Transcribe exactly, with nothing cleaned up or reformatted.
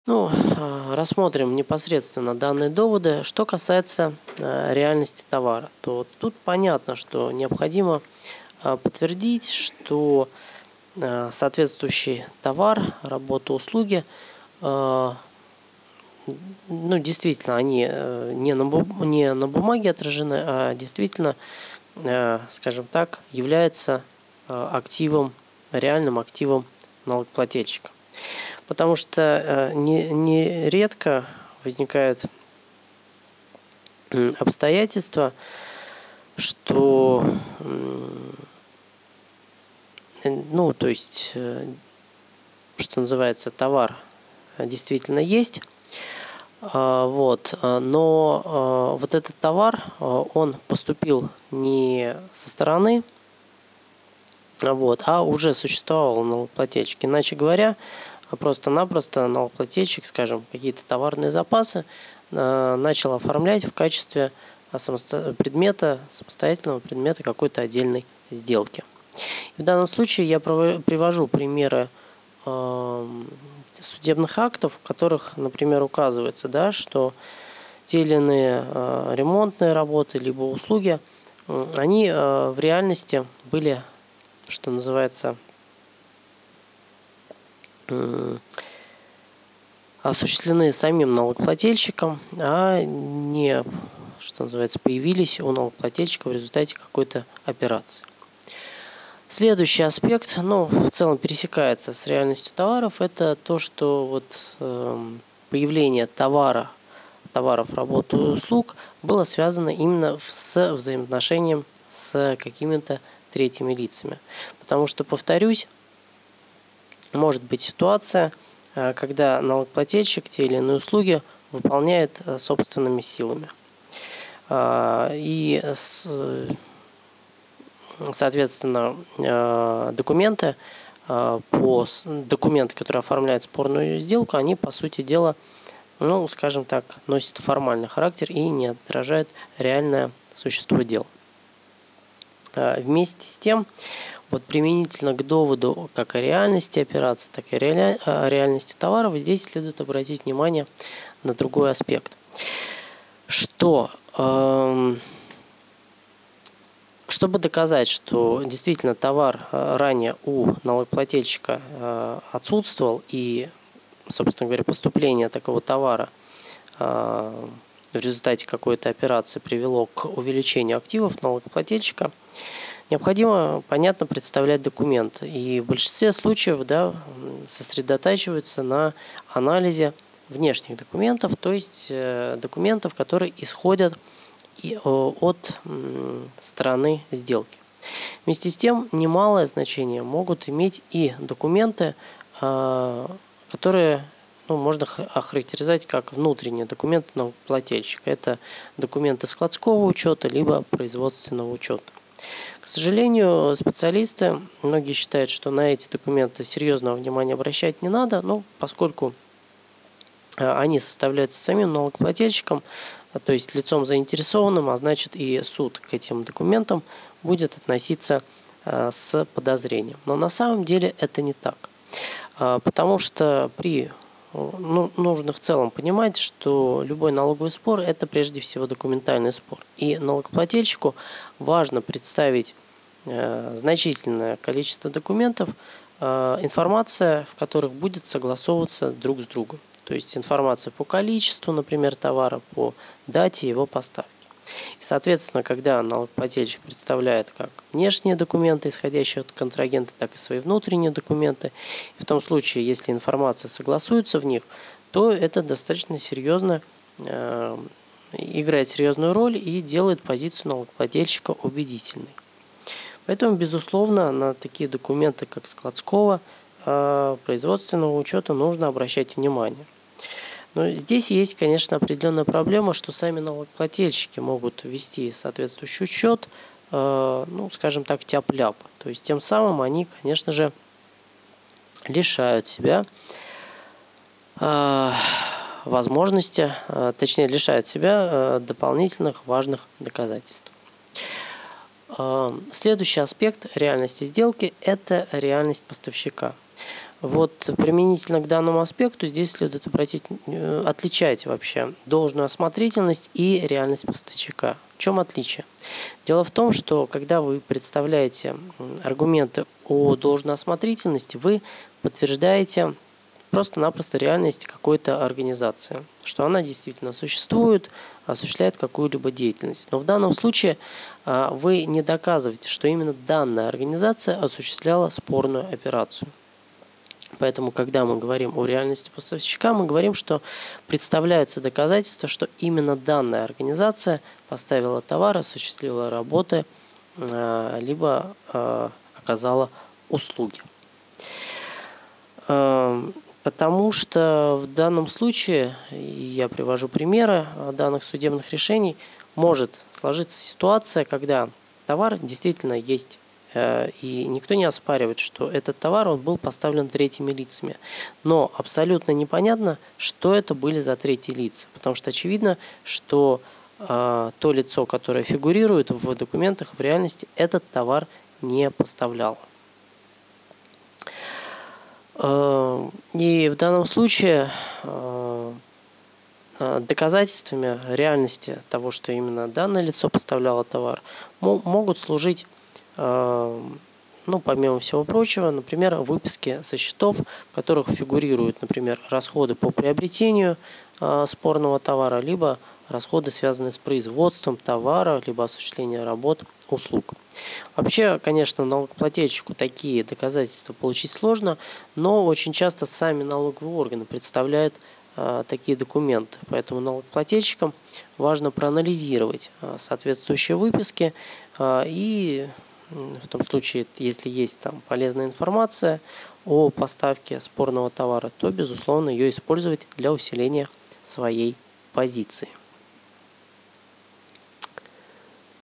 Ну, рассмотрим непосредственно данные доводы. Что касается реальности товара, то тут понятно, что необходимо подтвердить, что соответствующий товар, работа, услуги, ну, действительно, они не на, бум- не на бумаге отражены, а действительно, скажем так, являются активом, реальным активом налогоплательщика. Потому что нередко возникает обстоятельство, что, ну, то есть, что называется, товар действительно есть, вот, но вот этот товар, он поступил не со стороны, вот, а уже существовал налогоплательщик. Иначе говоря, просто-напросто налогоплательщик, скажем, какие-то товарные запасы начал оформлять в качестве предмета, самостоятельного предмета какой-то отдельной сделки. В данном случае я привожу примеры судебных актов, в которых, например, указывается, да, что те или иные ремонтные работы либо услуги, они в реальности были, что называется, осуществлены самим налогоплательщиком, а не, что называется, появились у налогоплательщика в результате какой-то операции. Следующий аспект, ну, в целом пересекается с реальностью товаров, это то, что вот э, появление товара, товаров, работ и услуг было связано именно с взаимоотношением с какими-то третьими лицами. Потому что, повторюсь, может быть ситуация, когда налогоплательщик те или иные услуги выполняет собственными силами. И, соответственно, документы, по, документы, которые оформляют спорную сделку, они, по сути дела, ну, скажем так, носят формальный характер и не отражают реальное существо дела. Вместе с тем, вот применительно к доводу как о реальности операций, так и о реальности товаров, здесь следует обратить внимание на другой аспект. Что, э, чтобы доказать, что действительно товар ранее у налогоплательщика э, отсутствовал и, собственно говоря, поступление такого товара э, в результате какой-то операции привело к увеличению активов налогоплательщика, необходимо, понятно, представлять документ. И в большинстве случаев, да, сосредотачиваются на анализе внешних документов, то есть документов, которые исходят от стороны сделки. Вместе с тем, немалое значение могут иметь и документы, которые, ну, можно охарактеризовать как внутренние документы налогоплательщика. Это документы складского учета, либо производственного учета. К сожалению, специалисты, многие считают, что на эти документы серьезного внимания обращать не надо, но поскольку они составляются самим налогоплательщиком, то есть лицом заинтересованным, а значит и суд к этим документам будет относиться с подозрением. Но на самом деле это не так, потому что при Ну, нужно в целом понимать, что любой налоговый спор – это прежде всего документальный спор. И налогоплательщику важно представить э, значительное количество документов, э, информация в которых будет согласовываться друг с другом. То есть информация по количеству, например, товара, по дате его поставки. И, соответственно, когда налогоплательщик представляет как внешние документы, исходящие от контрагента, так и свои внутренние документы, и в том случае, если информация согласуется в них, то это достаточно серьезно э, играет серьезную роль и делает позицию налогоплательщика убедительной. Поэтому, безусловно, на такие документы, как складского, э, производственного учета, нужно обращать внимание. Но здесь есть, конечно, определенная проблема, что сами налогоплательщики могут ввести соответствующий учет, э, ну, скажем так, тяп-ляп. То есть тем самым они, конечно же, лишают себя э, возможности, э, точнее, лишают себя э, дополнительных важных доказательств. Э, следующий аспект реальности сделки – это реальность поставщика. вот применительно к данному аспекту здесь следует обратить, отличать вообще должную осмотрительность и реальность поставщика. В чем отличие? Дело в том, что когда вы представляете аргументы о должной осмотрительности, вы подтверждаете просто-напросто реальность какой-то организации, что она действительно существует, осуществляет какую-либо деятельность. Но в данном случае вы не доказываете, что именно данная организация осуществляла спорную операцию. Поэтому, когда мы говорим о реальности поставщика, мы говорим, что представляются доказательства, что именно данная организация поставила товар, осуществила работы, либо оказала услуги. Потому что в данном случае, я привожу примеры данных судебных решений, может сложиться ситуация, когда товар действительно есть, и никто не оспаривает, что этот товар он был поставлен третьими лицами. Но абсолютно непонятно, что это были за третьи лица. Потому что очевидно, что э, то лицо, которое фигурирует в документах, в реальности этот товар не поставляло. Э, и в данном случае э, доказательствами реальности того, что именно данное лицо поставляло товар, могут служить, ну, помимо всего прочего, например, выписки со счетов, в которых фигурируют, например, расходы по приобретению э, спорного товара, либо расходы, связанные с производством товара, либо осуществлением работ, услуг. Вообще, конечно, налогоплательщику такие доказательства получить сложно, но очень часто сами налоговые органы представляют э, такие документы. Поэтому налогоплательщикам важно проанализировать э, соответствующие выписки э, и в том случае, если есть там полезная информация о поставке спорного товара, то, безусловно, ее использовать для усиления своей позиции.